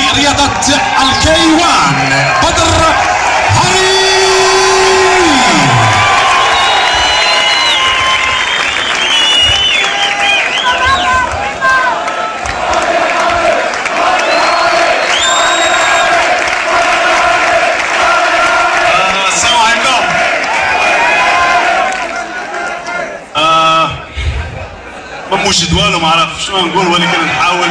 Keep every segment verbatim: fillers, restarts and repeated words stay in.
رياضة الكيوان بدر هري. مش جدوال وما عرف شنو نقول، ولكن نحاول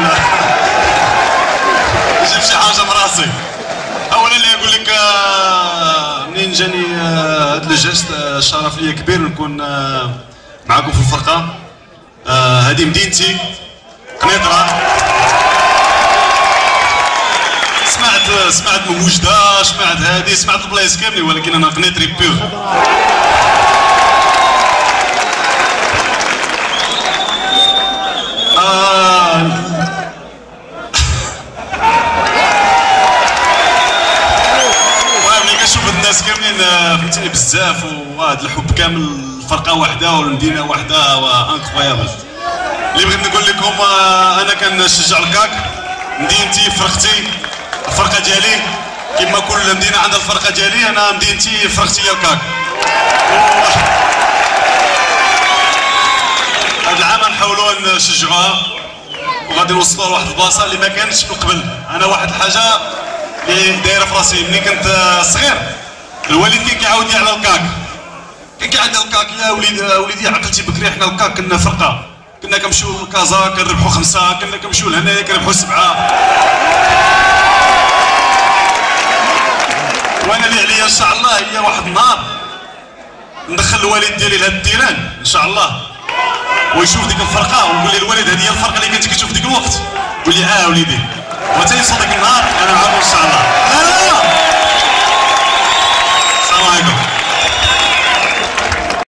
نجيب شي حاجه من راسي. اولا اللي يقول لك منين جاني هذا الجست، شرف لي كبير نكون معكم في الفرقه. هذه مدينتي قنيطره. سمعت سمعت من وجده، سمعت هذه، سمعت البلايص كاملين، ولكن انا قنيطري بيغ. الناس كاملين فهمتيني بزاف، وهذا الحب كامل فرقه واحده والمدينه واحده وانكرويابل. اللي بغيت نقول لكم انا كنشجع الكاك، مدينتي فرقتي الفرقه ديالي، كما كل مدينه عندها الفرقه ديالي، انا مدينتي فرقتي هي الكاك. هذا العام نحاولوا نشجعوها وغادي نوصلوا لواحد البلاصه اللي ما كانتش من قبل. انا واحد الحاجه اللي دايره في راسي ملي كنت صغير، الوالد كان كيعاود لي على الكاك، كان كيعاود لي الكاك يا وليدي وليدي عقلتي بكري، حنا الكاك كنا فرقه، كنا كنمشيو لكازا كنربحوا خمسه، كنا كنمشيو لهنايا كنربحوا سبعه. وانا اللي عليا ان شاء الله هي واحد النهار ندخل الوالد ديالي لهاد الديران ان شاء الله، ويشوف ديك الفرقه ويقول لي الوالد هذه هي الفرقه اللي كنت كتشوف ديك الوقت، يقول لي اه وليدي، وتيوصل ديك النهار انا معاكم ان شاء الله.